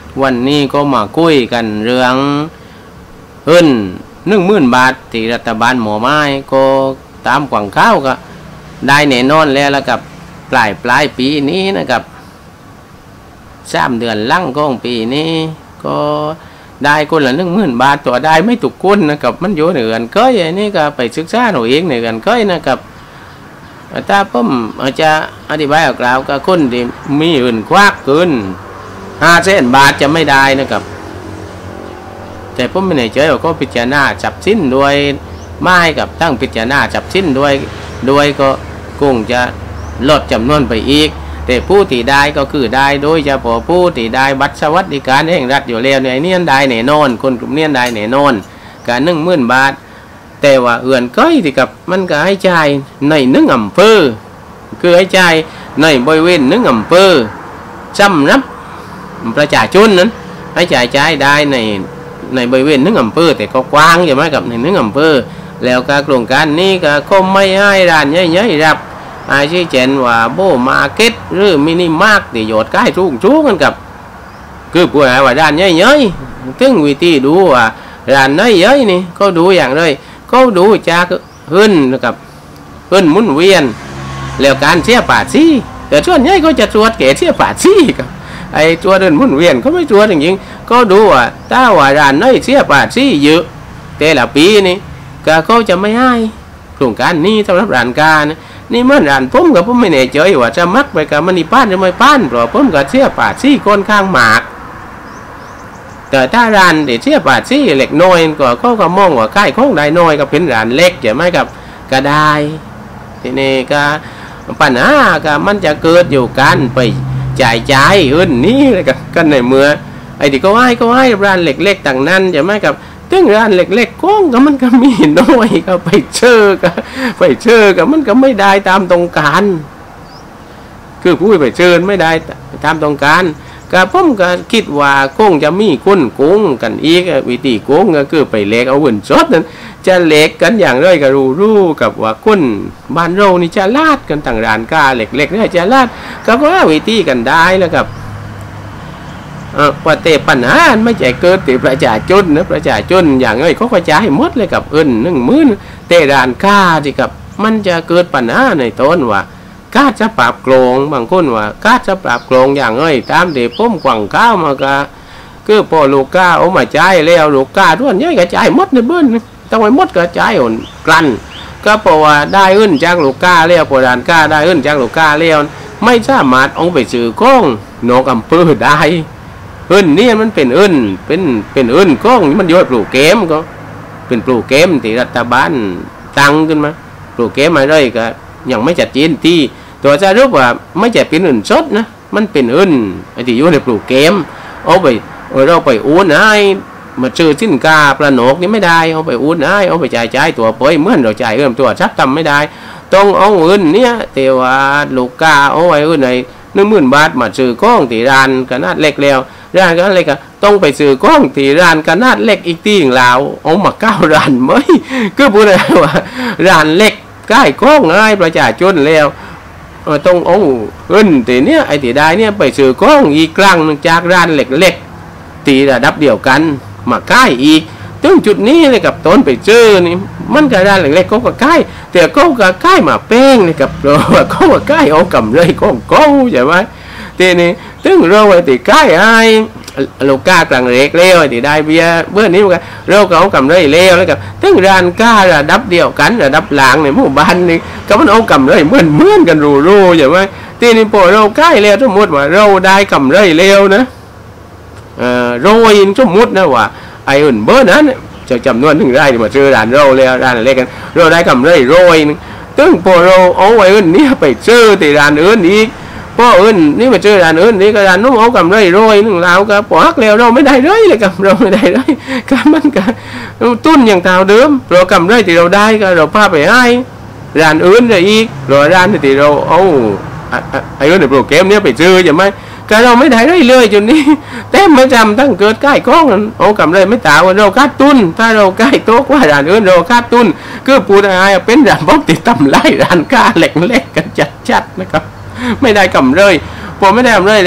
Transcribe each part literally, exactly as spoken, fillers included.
วันนี้ก็มาคุยกันเรื่องเงินหนึ่งหมื่นบาทที่รัฐบาลหมอไม้ก็ตามกว่างข้าวก็ได้แน่นอนแล้วแล้วกับปลายปลายปีนี้นะครับสามเดือนหลังของปีนี้ก็ได้คนละหนึ่งหมื่นบาทตัวได้ไม่ถูกคนนะครับมันอยู่ในเงินก้อยอันนี้ก็ไปศึกษาหนูเองในเงินก้อยนะครับถ้าผมอาจจะอธิบายกล่าวกับคนที่มีเงินควักเกินห้าแสนบาทจะไม่ได้นะครับแต่ผมไม่แน่ใจว่าก็พิจารณาจับสิ้นด้วยไม่กับตั้งพิจารณาจับสิ้นด้วยด้วยก็คงจะลดจำนวนไปอีกแต่ผู้ที่ได้ก็คือได้โดยเฉพาะผู้ที่ได้บัตรสวัสดิการแห่งรัฐอยู่แล้วเนี่ยนี่ได้แน่นอนคนกลุ่มนี้ได้แน่นอนการหนึ่งหมื่นบาทแต่ว่าเอื่อนก้อยที่กับมันก็ให้จ่ายในหนึ่งอำเภอคือให้จ่ายในบริเวณหนึ่งอำเภอจำนับประชาชนนั้นให้จ่ายจ่ายได้ในในบริเวณหนึ่งอำเภอแต่ก็กว้างใช่ไหมกับในหนึ่งอำเภอแล้วการโครงการนี้ก็คงไม่ให้ร้านใหญ่ๆรับอาชีพเช่นว่าโบมาร์เก็ตหรือมินิมาร์ทที่โยดใกล้ทุ่งชูกันกับคือพูดง่ายว่าร้านใหญ่ๆถึงวิธีดูว่าร้านใหญ่ๆนี่ก็ดูอย่างไรก็ดูจากเงินนะครับเงินหมุนเวียนแล้วการเสียภาษีแต่ส่วนใหญ่ก็จะตรวจเกศเสียภาษีครับไอ้ตัวเงินหมุนเวียนเขาไม่ตรวจจริงๆก็ดูว่าถ้าว่าร้านไหนเสียภาษีเยอะแต่ละปีนี่ก็เขาจะไม่ให้โครงการนี้สำหรับร้านค้านะนี่เมื่อร้านผมกับผมไม่แน่ใจว่าจะมักไปกับมันนี่ป้านหรือไม่ป้านเพราะผมก็เสียภาษีค่อนข้างมากแต่ถ้าร้านเดี๋ยวเสียภาษีเล็กน้อยก็เขาก็มองว่าใกล้ของได้น้อยก็เป็นร้านเล็กใช่ไหมกับก็ได้ทีนี้ก็ปัญหาก็มันจะเกิดอยู่กันไปจ่ายจ่ายเงินนี้เลยกันในเมื่อไอ้ที่ก็ให้ก็ให้ร้านเล็กๆต่างนั้นใช่ไหมกับถึงร้านเล็กๆก้องก็มันก็มีน้อยก็ไปเชื่อก็ไปเชื่อก็มันก็ไม่ได้ตามตรงการคือผู้ไปเชิญไม่ได้ตามตรงการก็ผมก็คิดว่าคงจะมีคนโกงกันอีกวิธีโกงก็คือไปเล็กเอาเงินสดนั้นจะเล็กกันอย่างไรก็รู้รู้กับว่าคนบ้านเรานี่จะลาดกันต่างร้านค้าเล็กๆนี่จะลาดก็ว่าวิธีกันได้แล้วกับว่าแต่ปัญหาไม่ใช่เกิดแต่ประชาชนนะประชาชนอย่างไรเขาก็จ่ายหมดเลยกับเอิญหนึ่งหมื่นแต่ร้านค้าที่กับมันจะเกิดปัญหาในต้นว่าการจะปรับโครงบางคนว่าการจะปรับโครงอย่างไรตามเด็กผมกว่างข้าวมาก็คือพอลูกค้าเอามาจ่ายแล้วลูกค้าทุกคนเนี่ยก็จ่ายหมดในเบิ้ลต้องไปหมดก็จ่ายอ่อนกลั่นก็เพราะว่าได้เอิญจากลูกค้าแล้วพอร้านค้าได้เอิญจากลูกค้าแล้วไม่สามารถเอาไปซื้อของนอกอำเภอได้เอิญนี่มันเป็นเอิญเป็นเป็นเอิญก้องมันย่อยปลูกเกมก็เป็นปลูกเกมที่รัฐบาลตั้งขึ้นมาปลูกเกมมาได้ก็ยังไม่จัดจีนที่ตัวจะรู้ว่าไม่ใช่เป็นเอิญสดนะมันเป็นเอิญไอ้ที่อยู่ในปลูกเกมเอาไปเราไปอุ้นให้มาซื้อสินค้าประนกนี่ไม่ได้เอาไปอุ้นให้เอาไปจ่ายจ่ายตัวเปยเหมือนเราจ่ายเอิญตัวชัดทำไม่ได้ต้องเอาเอิญเนี่ยแต่ว่าลูกค้าเอาไว้เอิญในหนึ่งหมื่นบาทมาซื้อก้องที่ร้านขนาดเล็กแล้วร้านก็เล็กก็ต้องไปซื้อก้องที่ร้านขนาดเล็กอีกทีหนึ่งแล้วเอามาเก้าร้านไหมก็พูดเลยว่าร้านเล็กใกล้ก้องง่ายประชาชนแล้วต้องเอาเงินตีเนี้ยไอ้ตีได้เนี่ยไปซื้อก้องอีกครั้งจากร้านเล็กๆตีระดับเดียวกันมาใกล้อีกถึงจุดนี้เลยกับต้นไปเจอนี่มันก็ร้านเล็กๆก็ก็ใกล้แต่ก็ก็ใกล้มาแป้งเลยกับเราก็ก็ใกล้เอากำไรก้องก้องใช่ไหมทีนี้ถึงเราไอ้ตีใกล้ไอ้ลูกค้ากลางเล็กเลี้ยวไอ้ตีได้เบียเบื้องนี้มันเราก็เอากำไรเลี้ยวแล้วกับถึงร้านค้าระดับเดียวกันระดับหลังในหมู่บ้านนี่ก็มันเอากำไรเหมือนเหมือนกันรู้ๆใช่ไหมทีนี้พอเราใกล้แล้วสมมติว่าเราได้กำไรเลี้ยวนะเอ่อโรยสมมตินะว่าไอ้อื่นเบอร์นั้นจะจำนวนถึงได้มาเจอร้านเราแล้วร้านเล็กกันเราได้กำไรโรยถึงพอเราเอาไอ้อื่นนี้ไปเจอที่ร้านอื่นอีกพออื่นนี่มาเจอร้านอื่นนี่ก็ร้านนู้นเอากำไรโรยนึงแล้วก็ปอกแล้วเราไม่ได้เลยเลยกับเราไม่ได้เลยก็มันก็ตุ้นอย่างเท่าเดิมเรากำไรที่เราได้ก็เราพาไปให้ร้านอื่นเลยอีกเราร้านที่เราเอาไอ้อื่นในโปรแกรมนี้ไปเจอใช่ไหมก็เราไม่ได้เลยเลยจนนี้เต็มไม่จำตั้งเกิดใกล้ก้องเอากำไรไม่ต่างว่าเราคาดทุนถ้าเราใกล้โต๊ะว่าร้านอื่นเราคาดทุนคือพูดง่ายเป็นร้านพบติดตำไล่ร้านค้าเล็กๆกันจัดๆนะครับไม่ได้กำไรพอไม่ได้กำไรแล้ว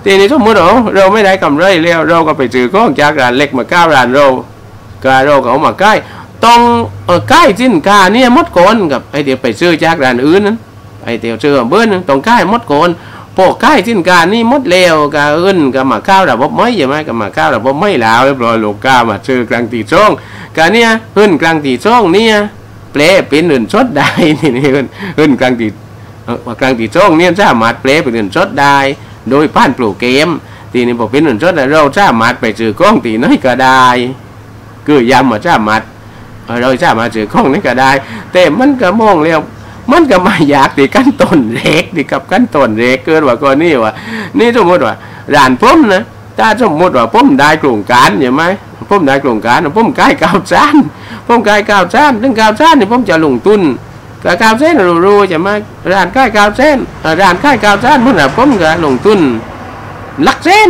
ทีนี้สมมติเราเราไม่ได้กำไรแล้วเราก็ไปซื้อของจากร้านเล็กมาเก้าร้านเราก็เราก็เอามาใกล้ต้องเออใกล้สินค้าเนี่ยมดก่อนกับไอเดี๋ยวไปซื้อจากร้านอื่นนั้นไอเดี๋ยวซื้อเบิ้ลต้องใกล้มดก่อนพอใกล้สินค้านี่มดเลวก็เอิ้นก็มาข้าวระบบไม่ใช่ไหมก็มาข้าวระบบไม่แล้วเรียบร้อยลูกค้ามาซื้อกลางตีช่องก็เนี่ยเอิ้นกลางตีช่องเนี่ยเปลเป็นอื่นชดได้นี่นี่เอิ้นเอิ้นกลางตีกลางตีช่องเนี่ยสามารถเปลเป็นอื่นชดได้โดยผ่านโปรแกรมทีนี้พอเป็นอื่นชดเราสามารถไปซื้อกล้องตีน้อยก็ได้คือยำมาสามารถเราสามารถซื้อกล้องนี่ก็ได้แต่มันก็มองแล้วมันก็มาอยากตีขั้นต้นเล็กตีกับขั้นต้นเล็กเกินว่าก่อนนี่ว่านี่สมมติว่าร้านผมนะถ้าสมมติว่าผมได้โครงการใช่ไหมผมได้โครงการผมใกล้ก้าวจานผมใกล้ก้าวจานถึงก้าวจานนี่ผมจะลงทุนกับก้าวเส้นรู้ๆใช่ไหมร้านใกล้ก้าวเส้นร้านใกล้ก้าวจานมันแบบผมก็ลงทุนหลักเส้น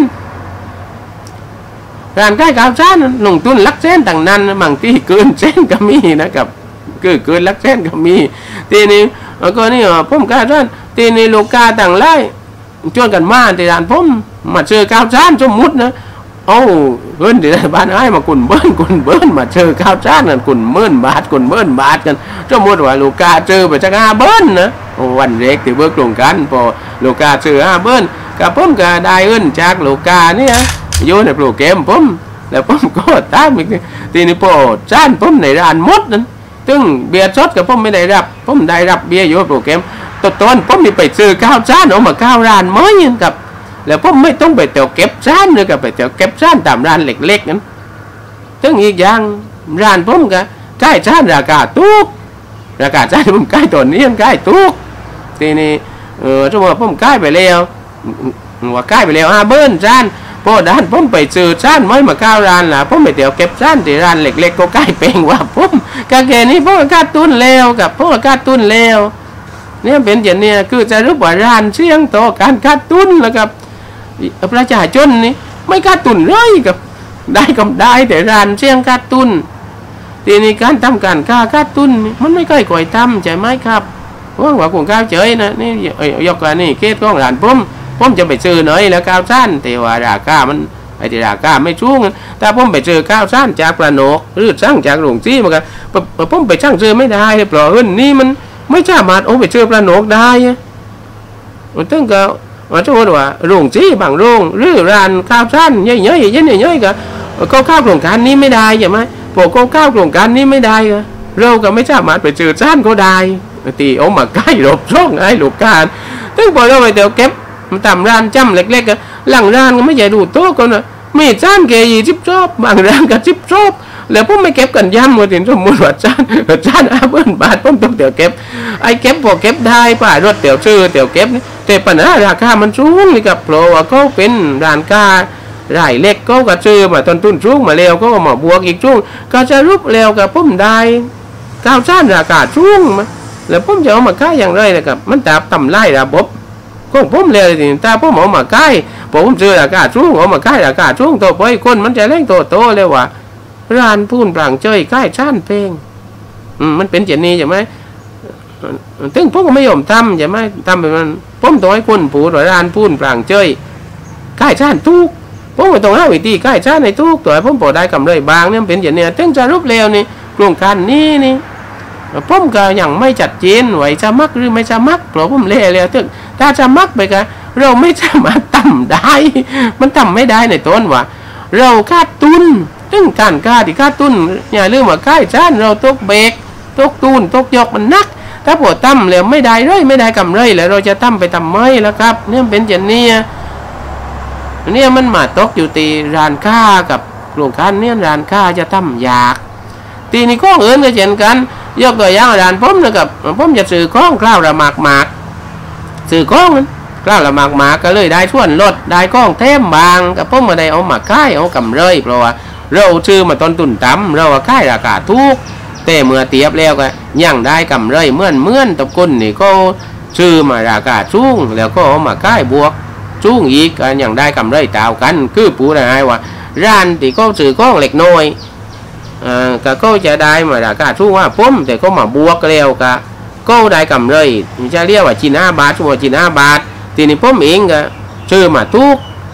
ร้านใกล้ก้าวจานลงทุนหลักเส้นต่างนั้นบางที่เกินเส้นก็มีนะครับเกินเกินหลักเส้นก็มีทีนี้ก็นี่ผมก้าวจานทีนี้ลูกค้าต่างไล่ชวนกันมาที่ร้านผมมาเจอก้าวจานสมมุตินะเอาเงินที่บ้านให้มากุนเบิ้ลกุนเบิ้ลมาเจอข้าวจ้านกันกุนเบิ้ลบาทกุนเบิ้ลบาทกันสมมติว่าลูกกาเจอไปจากห้าเบิ้ลนะวันเล็กที่เบิกลงกันพอลูกกาเจอห้าเบิ้ลกับผมก็ได้เงินจากลูกกาเนี่ยโยนในโปรแกรมผมแล้วผมก็ตามอีกทีนี้พอจ้านผมในร้านมดนั้นซึ่งเบียร์ชดกับผมไม่ได้รับผมได้รับเบียร์อยู่โปรแกรมตอนตอนผมมีไปซื้อข้าวจ้านเอามาข้าวร้านม้อยกับแล้วผมไม่ต้องไปเตี่ยวเก็บร้านเลยกับไปเตี่ยวเก็บร้านตามร้านเล็กๆนั้นถึงอีกอย่างร้านผมก็ใกล้ร้านราคาถูกราคาร้านผมใกล้ตัวนี้ใกล้ถูกทีนี้เออสมมติผมใกล้ไปแล้วว่าใกล้ไปแล้วอ่ะเบิ้ลร้านพอด้านผมไปซื้อร้านไม่มาข้าวร้านล่ะผมไปเตี่ยวเก็บร้านที่ร้านเล็กๆก็ใกล้เป่งว่าผมกางเกงนี้ผมก็ขาดทุนแล้วกับผมก็ขาดทุนแล้วเนี่ยเป็นอย่างนี้คือจะรู้ว่าร้านเสี่ยงต่อการขาดทุนแล้วกับประชาชนนี่ไม่ขาดทุนเลยกับได้กับได้แต่ร้านเสี่ยงขาดทุนทีนี้การทำการค้าขาดทุนมันไม่ค่อยก่อยทำใช่ไหมครับว่างว่าของข้าวเฉยนะนี่ยกกันนี่เคสของร้านผมผมจะไปซื้อหน่อยแล้วข้าวสั้นแต่ว่าราคามันไอ้ที่ราคาไม่สูงแต่ผมไปซื้อข้าวสั้นจากประโนกหรือสั่งจากหลวงจี้มากันผมไปสั่งซื้อไม่ได้เพราะเงินนี่มันไม่สามารถโอ้ไปซื้อประโนกได้มันต้องก็ว่าจะว่าโรงจี้บางโรงหรือร้านข้าวสั้นเยอะๆเยอะๆเยอะๆก็ก็ข้าวโครงการนี้ไม่ได้ใช่ไหมพวกก็ข้าวโครงการนี้ไม่ได้ก็เราก็ไม่สามารถไปซื้อสั้นก็ได้ตีเอามาใกล้รบช่องไอ้ลูกการถึงพอเราไปเดี๋ยวเก็บมันทำร้านจ้ำเล็กๆก็หลังร้านก็ไม่ใหญ่ดูโต๊ะกันนะมีสั้นเกยจิบชอบบางร้านก็จิบชอบแล้วผมไม่เก็บกันย้ำว่าถึงสมมติว่าจานจานอาเบิ้ลบาทผมต้องเดี๋ยวเก็บไอ้เก็บพอเก็บได้ป่ารถเดี๋ยวซื้อเดี๋ยวเก็บแต่ปัญหาราคามันสูงนี่กับเพราะว่าเขาเป็นร้านค้ารายเล็กเขาก็ซื้อมาต้นทุนสูงมาแล้วก็มาบวกอีกช่วงก็จะรูปแล้วกับผมได้ข้าวจานราคาสูงมาแล้วผมจะเอามาขายอย่างไรนะครับมันจับต่ำไล่ระบบของผมเลยทีถ้าผมเอามาขายผมซื้อราคาสูงเอามาขายราคาสูงต่อไปคนมันจะเล่นโตโตเลยว่าร้านพูนปรางเจยใกล้ชานเพลงอืมมันเป็นเจนนี่ใช่ไหมถึงผมก็ไม่ยอมทำใช่ไหมทำแบบนั้นผมต้องให้คนผูดร้านพูนปรางเจยใกล้ชานทุกผมก็ต้องหาวิธีใกล้ชานในทุกตัวผมพอได้กำไรบางเนี่ยเป็นเจนนี่ถึงจะรูปเร็วนี่โครงการนี้นี่ผมก็ยังไม่จัดเจนไว้จะมักหรือไม่จะมักเพราะผมเล่แล้วถึงถ้าจะมักไปกันเราไม่สามารถทำได้มันทำไม่ได้ในต้นว่าเราขาดทุนเรื่องการค้าที่ขาดทุนอย่าลืมว่าค่ายชานเราตกเบรกตกตูนตกยกมันนักถ้าปวดตั้มแล้วไม่ได้เลยไม่ได้กำไรแล้วเราจะตั้มไปทำไมล่ะครับเนี่ยเป็นอย่างนี้เนี่ยมันมาตกอยู่ตีร้านค้ากับโรงการเนี่ยร้านค้าจะตั้มยากตีนี้ข้องอื่นก็เช่นกันยกตัวอย่างร้านผมนะครับผมจะซื้อข้องข้าวละหมากหมากซื้อข้องข้าวละหมากหมากก็เลยได้ส่วนลดได้ข้องเทมบางกับผมมาได้เอามาขายเอากำไรเพราะว่าเราซื้อมาต้นทุนต่ำเราขายราคาถูกแต่เมื่อเทียบแล้วก็ยังได้กำไรเหมือนเหมือนตะกุนนี่ก็ซื้อมาราคาสูงแล้วก็เอามาขายบวกสูงอีกก็ยังได้กำไรเท่ากันคือปูได้ว่าร้านที่เขาซื้อข้องเล็กน้อยอ่าก็ก็จะได้มาราคาสูงว่าผมแต่ก็มาบวกแล้วก็ก็ได้กำไรจะเรียกว่าจีน่าบาทชั่วจีน่าบาททีนี้ผมเองก็ซื้อมาทุก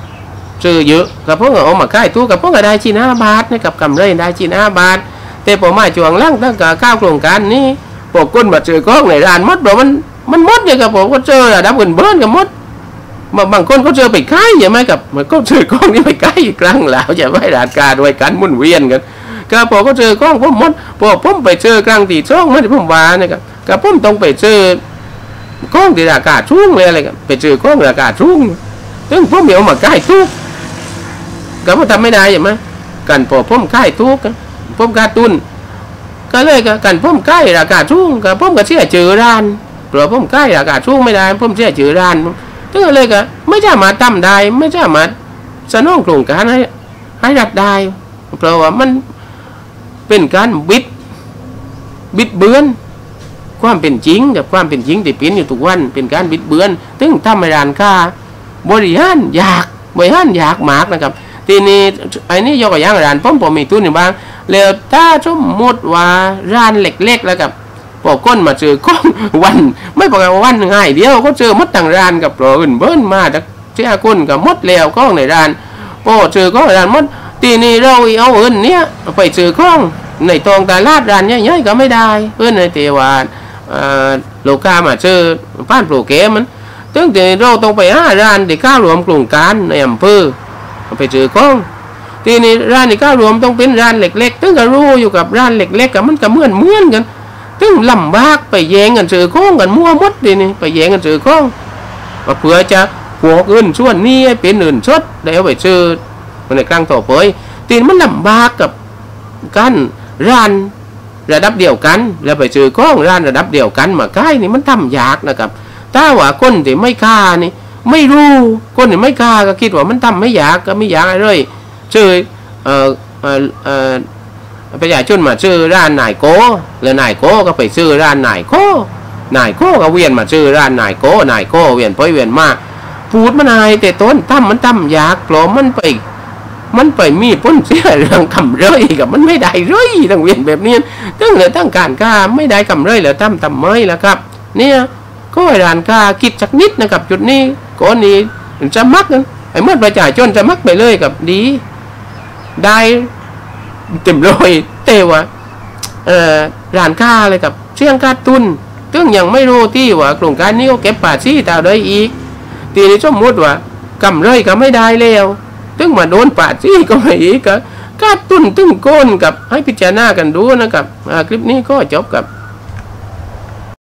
ซื้อเยอะกับพวกเอามาขายตู้กับพวกก็ได้จีนห้าบาทนี่กับกำไรได้จีนห้าบาทแต่พอมาจวงล่างตั้งแต่ข้าวโครงการนี้พวกคนมาซื้อของในร้านมดบอกมันมันมดอย่างกับผมก็เจอระดับเงินเบิ้ลกับมดบางคนเขาเจอไปขายอย่างไหมกับมันก็เจอกล้องนี่ไปขายอีกครั้งแล้วอย่าไม่ราคาด้วยกันมุ่นเวียนกันก็พอเขาเจอกล้องผมมดพอผมไปเจอกลางตีช่องไม่ได้ผมว่านะครับก็ผมต้องไปเจอกล้องที่ราคาชุ่งเลยอะไรกันไปเจอกล้องราคาชุ่งซึ่งผมเดี๋ยวมาขายทุกก็มันทำไม่ได้อย่างไหมกันพอผมขายทุกผมขาดทุนก็เลยกันผมขายราคาชุ่งก็ผมก็เสียเจอร้านเพราะผมขายราคาชุ่งไม่ได้ผมเสียเจอร้านซึ่งเลยก็ไม่ใช่มาทำได้ไม่ใช่มาสนองโครงการให้ให้รัดได้เพราะว่ามันเป็นการบิดบิดเบือนความเป็นจริงกับความเป็นจริงที่เป็นอยู่ทุกวันเป็นการบิดเบือนถึงทำให้ร้านค้าบริหารอยากบริหารอยากมากนะครับทีนี้ไอ้นี่ยกตัวอย่างร้านผมผมมีทุนอยู่บ้างแล้วถ้าสมมติว่าร้านเล็กๆแล้วกับพอก้นมาเจอก้อนวันไม่บอกว่าวันง่ายเดียวก็เจอมดต่างร้านกับโปรอื่นเบิ้ลมาจากเจ้าก้นกับมดแล้วก้องในร้านพอเจอก้องในร้านมดทีนี้เราเอาเงินเนี้ยไปเจอก้องในตองตลาดร้านย่อยๆก็ไม่ได้เพื่อนในเทวานโลกามาเจอบ้านโปรแกรมมันถึงแต่เราต้องไปหาร้านที่ข้าวรวมกลุ่มการในอำเภอไปเจอก้องทีนี้ร้านที่ข้าวรวมต้องเป็นร้านเล็กๆถึงก็รู้อยู่กับร้านเล็กๆกับมันก็เหมือนเหมือนกันถึงลำบากไปแย่งกันเจอข้องกันมั่วมดทีนี้ไปแย่งกันเจอข้องเพื่อจะพวกอื่นส่วนนี้เป็นอื่นชดได้เอาไปเจอในกลางต่อไปทีนี้มันลำบากกับกันร้านระดับเดียวกันแล้วไปเจอข้องร้านระดับเดียวกันมาใกล้นี่มันทำยากนะครับถ้าว่าคนที่ไม่ค่านี่ไม่รู้คนที่ไม่ค่าก็คิดว่ามันทำไม่ยากก็ไม่ยากอะไรเจอเอ่อเอ่อเอ่อประชาชนมาซื้อร้านนายโก้แล้วนายโก้ก็ไปซื้อร้านนายโก้นายโก้ก็เวียนมาซื้อร้านนายโก้นายโก้เวียนไปเวียนมาพูดมันนายแต่ต้นทำมันทำยากกลัวมันไปมันไปมีพ้นเสียเรื่องกำไรกับมันไม่ได้เลยตั้งเวียนแบบนี้ตั้งเลยตั้งการค้าไม่ได้กำไรแล้วทำทำไม่แล้วครับเนี่ยก็ให้ร้านค้าคิดสักนิดนะครับจุดนี้ก่อนนี้จะมักกันไอ้เมื่อประชาชนจะมักไปเลยกับดีได้เต็มร้อยเตว่าเอ่อร้านค้าเลยกับเชื่องการตุนซึ่งยังไม่รู้ที่ว่าโครงการนี้เขาเก็บภาษีเท่าใดอีกทีนี้สมมติว่ากำไรก็ไม่ได้แล้วตึงมาโดนปาดซี่ก็ไม่อีกก็การตุนตึงโกนกับให้พิจารณากันดูนะครับคลิปนี้ก็จบกับ